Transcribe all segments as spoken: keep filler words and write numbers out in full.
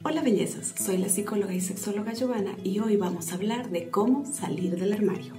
Hola bellezas, soy la psicóloga y sexóloga Giovanna y hoy vamos a hablar de cómo salir del armario.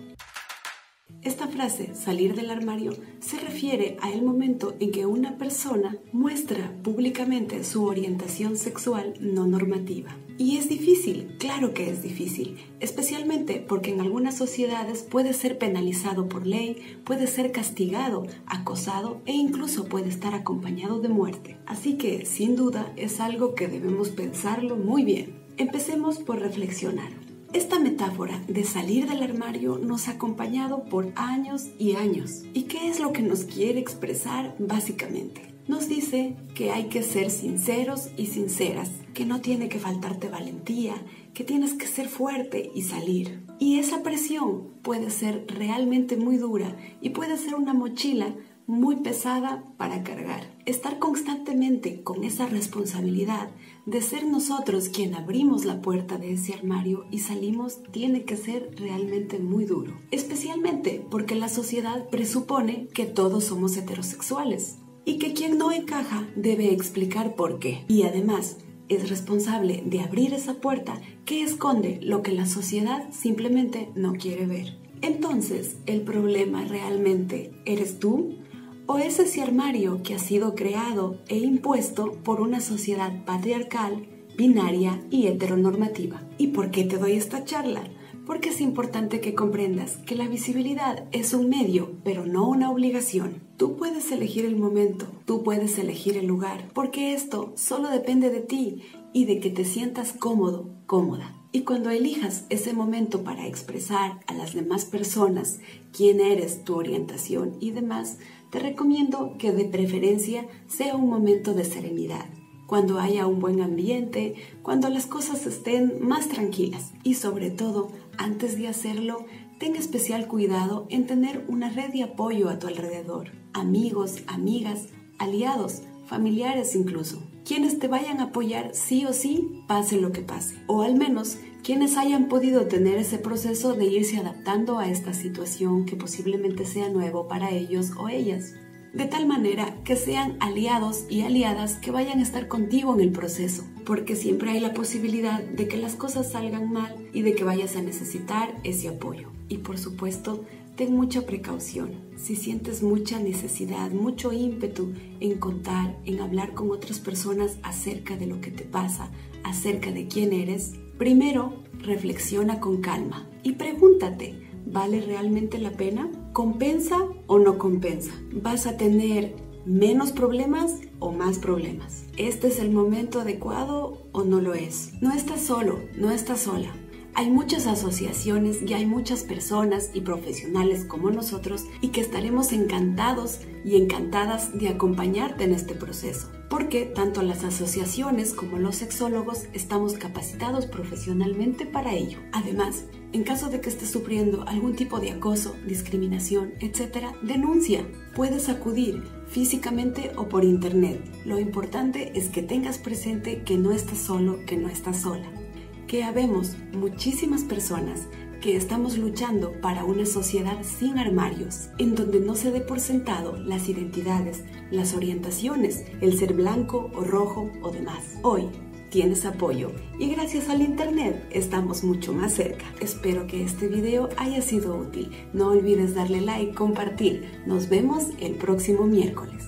Esta frase, salir del armario, se refiere a el momento en que una persona muestra públicamente su orientación sexual no normativa. Y es difícil, claro que es difícil, especialmente porque en algunas sociedades puede ser penalizado por ley, puede ser castigado, acosado e incluso puede estar acompañado de muerte. Así que, sin duda, es algo que debemos pensarlo muy bien. Empecemos por reflexionar. Esta metáfora de salir del armario nos ha acompañado por años y años. ¿Y qué es lo que nos quiere expresar básicamente? Nos dice que hay que ser sinceros y sinceras, que no tiene que faltarte valentía, que tienes que ser fuerte y salir. Y esa presión puede ser realmente muy dura y puede ser una mochila muy pesada para cargar. Estar constantemente con esa responsabilidad de ser nosotros quien abrimos la puerta de ese armario y salimos tiene que ser realmente muy duro. Especialmente porque la sociedad presupone que todos somos heterosexuales y que quien no encaja debe explicar por qué. Y además es responsable de abrir esa puerta que esconde lo que la sociedad simplemente no quiere ver. Entonces, ¿el problema realmente eres tú? ¿O es ese armario que ha sido creado e impuesto por una sociedad patriarcal, binaria y heteronormativa? ¿Y por qué te doy esta charla? Porque es importante que comprendas que la visibilidad es un medio, pero no una obligación. Tú puedes elegir el momento, tú puedes elegir el lugar, porque esto solo depende de ti y de que te sientas cómodo, cómoda. Y cuando elijas ese momento para expresar a las demás personas quién eres, tu orientación y demás, te recomiendo que de preferencia sea un momento de serenidad, cuando haya un buen ambiente, cuando las cosas estén más tranquilas y sobre todo, antes de hacerlo, ten especial cuidado en tener una red de apoyo a tu alrededor, amigos, amigas, aliados, familiares incluso, quienes te vayan a apoyar sí o sí, pase lo que pase, o al menos quienes hayan podido tener ese proceso de irse adaptando a esta situación que posiblemente sea nuevo para ellos o ellas, de tal manera que sean aliados y aliadas que vayan a estar contigo en el proceso, porque siempre hay la posibilidad de que las cosas salgan mal y de que vayas a necesitar ese apoyo. Y por supuesto, ten mucha precaución. Si sientes mucha necesidad, mucho ímpetu en contar, en hablar con otras personas acerca de lo que te pasa, acerca de quién eres, primero reflexiona con calma y pregúntate, ¿vale realmente la pena? ¿Compensa o no compensa? ¿Vas a tener menos problemas o más problemas? ¿Este es el momento adecuado o no lo es? No estás solo, no estás sola. Hay muchas asociaciones y hay muchas personas y profesionales como nosotros y que estaremos encantados y encantadas de acompañarte en este proceso, porque tanto las asociaciones como los sexólogos estamos capacitados profesionalmente para ello. Además, en caso de que estés sufriendo algún tipo de acoso, discriminación, etcétera, denuncia. Puedes acudir físicamente o por internet. Lo importante es que tengas presente que no estás solo, que no estás sola. Que habemos muchísimas personas que estamos luchando para una sociedad sin armarios, en donde no se dé por sentado las identidades, las orientaciones, el ser blanco o rojo o demás. Hoy tienes apoyo y gracias al internet estamos mucho más cerca. Espero que este video haya sido útil. No olvides darle like, compartir. Nos vemos el próximo miércoles.